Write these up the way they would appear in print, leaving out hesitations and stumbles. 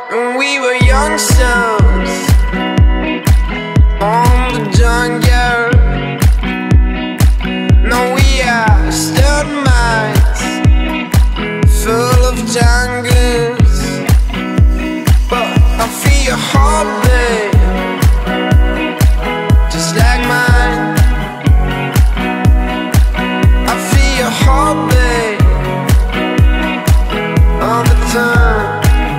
When we were youngsters on the junkyard. Now we are stud mines full of jungles. But I feel your heartbeat just like mine. I feel your heartbeat all the time.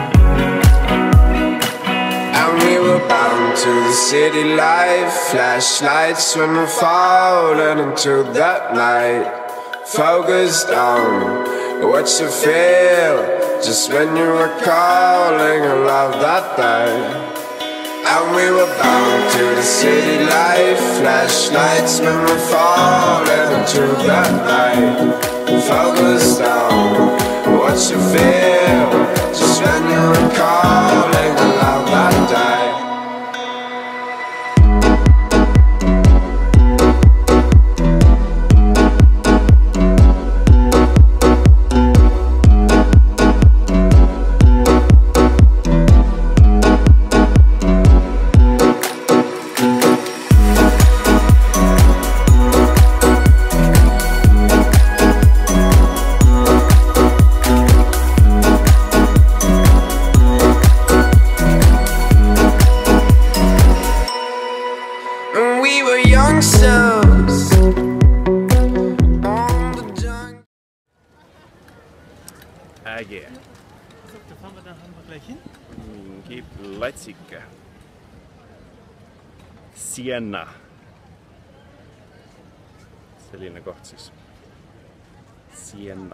Bound to the city life, flashlights when we're falling into that night. Focused on what you feel just when you were calling a love that day. And we were bound to the city life, flashlights when we're falling into that night. Focused on what you feel just when you were calling a love that day. Äge. Da fahren wir gleich hin. Mingi platsike. Sienna. Selline koht siis. Sienna.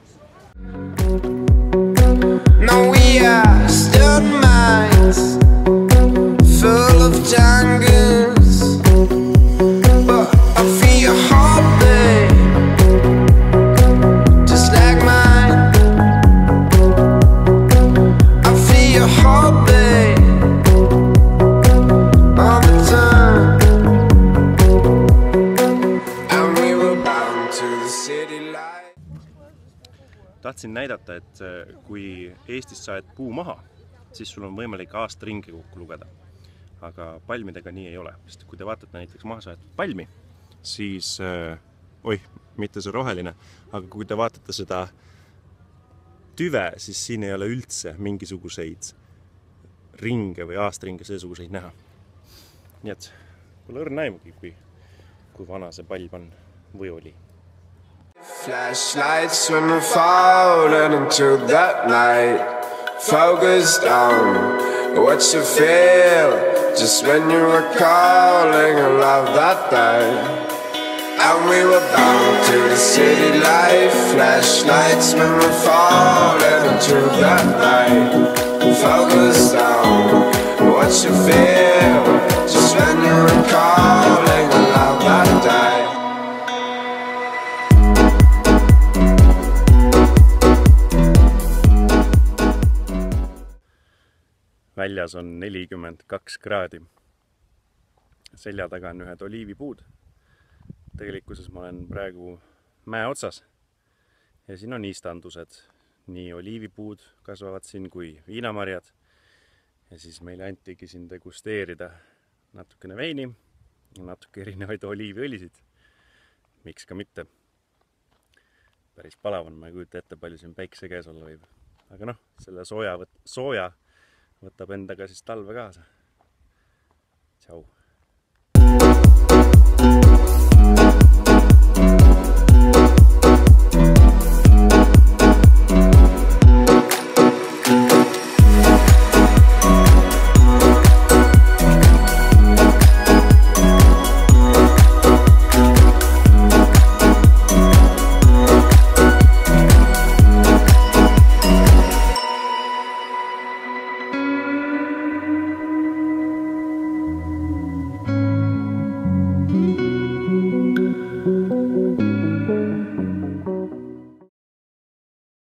Now we are stud mines full of jungles. But I feel your heartbeat just like mine. I feel your heartbeat all the time. And we were bound to the city light. Tahtsin näidata, et kui Eestis saed puu maha, siis sul on võimalik aasta ringi kokku lugeda. Aga palmidega nii ei ole, sest kui te vaatate näiteks maha saetud palmi, siis, mitte see roheline, aga kui te vaatate seda tüve, siis siin ei ole üldse mingisuguseid ringe või aastaringe seesuguseid näha. Nii et pole õrn näimugi, kui vana see palm on või oli. Flashlights when we're falling into that night. Focused on what you feel just when you were calling a love that day. And we were bound to the city life. Flashlights when we're falling into that night. Focused on what you feel just when you were calling a love that day. Väljas on 42 kraadi. Selja taga on ühed oliivipuud. Tegelikkuses ma olen praegu mäe otsas. Ja siin on istandused. Nii oliivipuud kasvavad siin kui viinamarjad. Ja siis meile antigi siin degusteerida natukene veini, natuke erinevaid oliiviõlisid. Miks ka mitte. Päris palav on, ma ei kujuta ette, palju siin päikse käes olla võib. Aga noh, selle sooja võtab endaga siis talve kaasa. Tšau!